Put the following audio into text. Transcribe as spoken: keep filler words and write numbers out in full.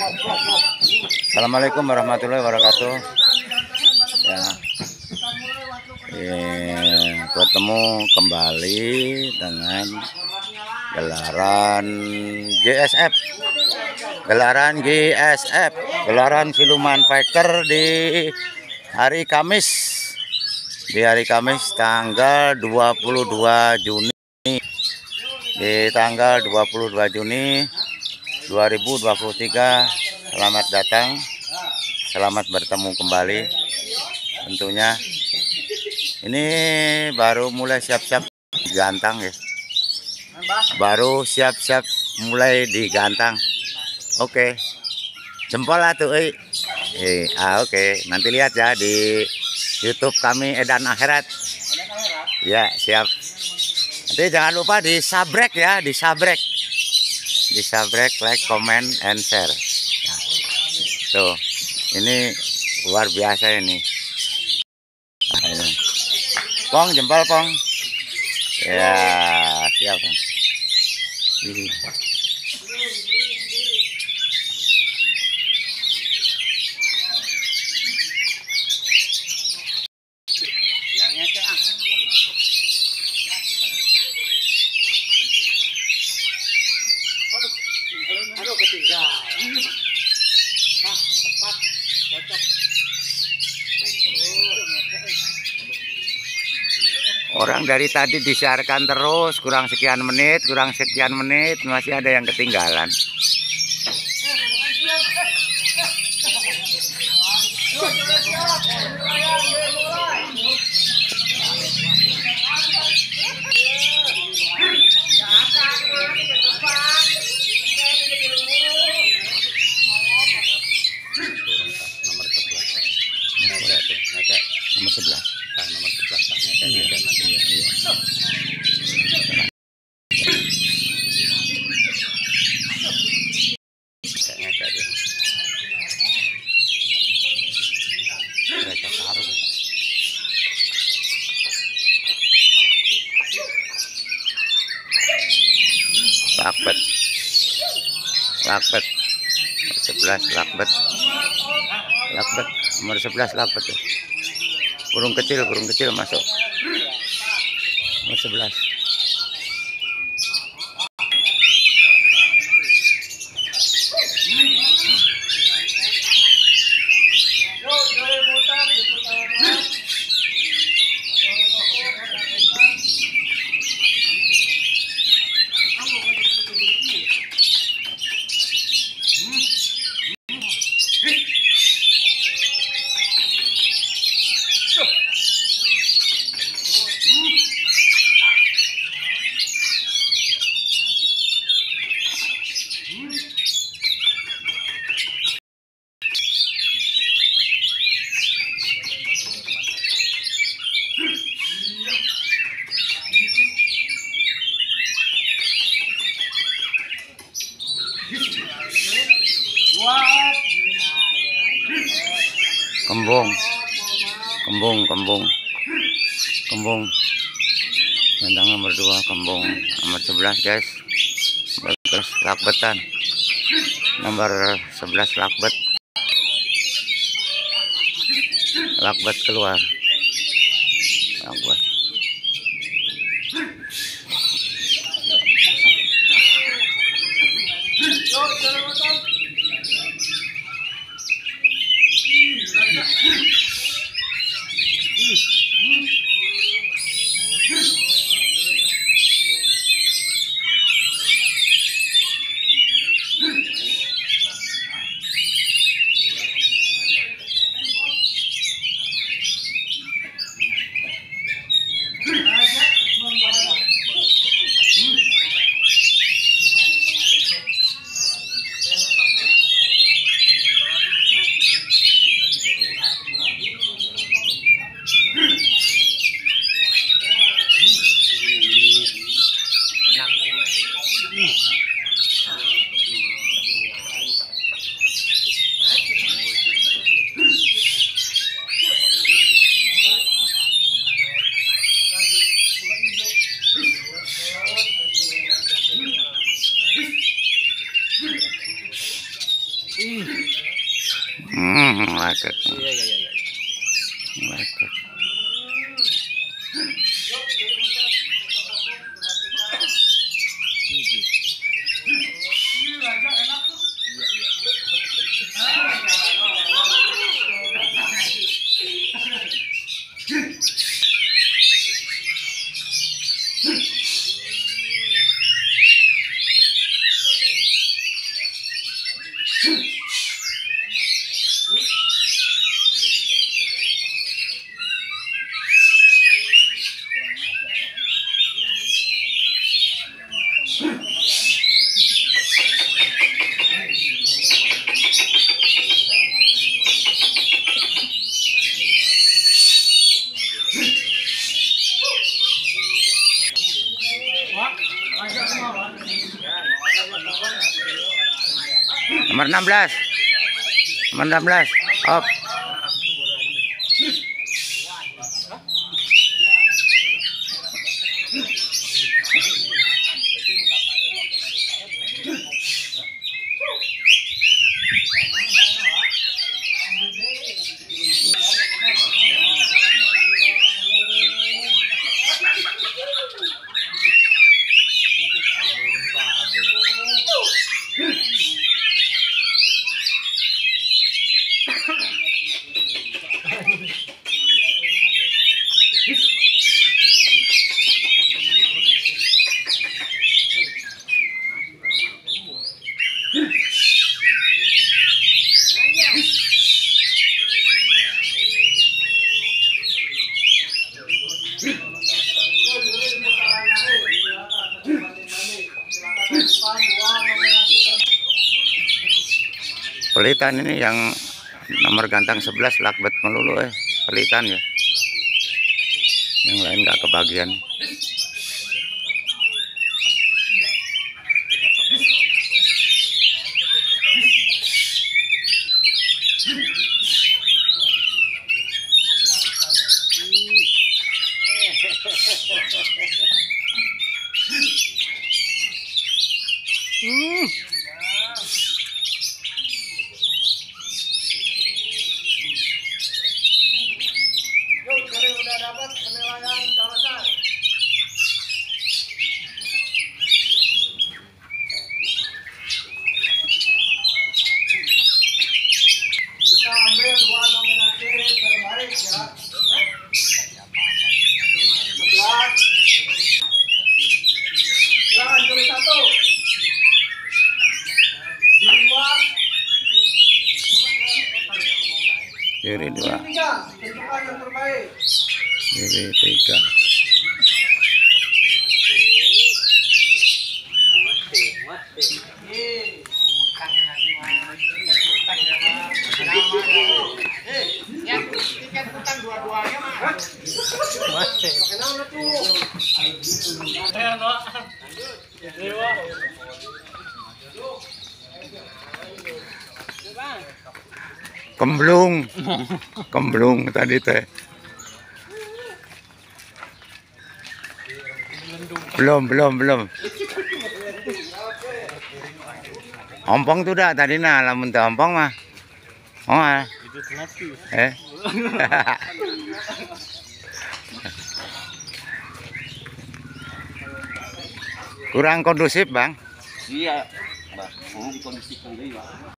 Assalamualaikum warahmatullahi wabarakatuh. Ya, eh, bertemu kembali dengan gelaran G S F, gelaran G S F, gelaran Siluman Fighter di hari Kamis, di hari Kamis tanggal dua puluh dua Juni, di tanggal dua puluh dua Juni dua ribu dua puluh tiga. Selamat datang, selamat bertemu kembali. Tentunya ini baru mulai siap-siap digantang ya, baru siap-siap mulai digantang. Oke, jempol lah tuh eh. Eh, ah, oke, nanti lihat ya di YouTube kami Edan Akhirat. Ya, siap. Nanti jangan lupa di subscribe ya, di subscribe. Di subscribe, like, comment, and share. Ya. Tuh, ini luar biasa ini. Nah, ini. Pong, jempol Pong. Ya, siap. Ini. Aduh ketinggalan. Ah, tepat, cocok. Orang dari tadi disiarkan terus, kurang sekian menit, kurang sekian menit, masih ada yang ketinggalan. Nomor sebelas. Nah, nomor sebelas nah, ngecek, ngecek nanti ya. Iya. Ngecek, ngecek dia. Ngecek taruh. Lakbet, lakbet, nomor sebelas lakbet, lakbet, nomor sebelas lakbet tuh. Burung kecil, burung kecil masuk. Nomor sebelas. Kembung, kembung, kembung, kembung. Gandang nomor dua, kembung. Nomor sebelas guys, bagus lakbetan. Nomor sebelas lakbet, lakbet keluar, lakbet. Hmm, lekek. Iya iya iya. Lekek. Nomor enam belas. Nomor enam belas. Op. Pelitan ini yang nomor gantang sebelas lakbet melulu eh pelitan ya. Yang lain nggak kebagian. Hmm. Udah dapat penilaian kawasan. Kita ambil dua nominasi terbaik ya. sebelas. Silakan tulis satu. Dua. Juri dua. Tiga. Tentukan yang terbaik. Juri tiga. Yang tiket utang dua-duanya mah. Kenapa tuh? Kemblung. Kemblung tadi teh. Belum, belum, belum. Ompong tuh dah tadi nah, lamun teh ompong mah. Oh, ah. Eh. Kurang kondusif, Bang. Iya, Mbak. Mau dikondisikan dulu.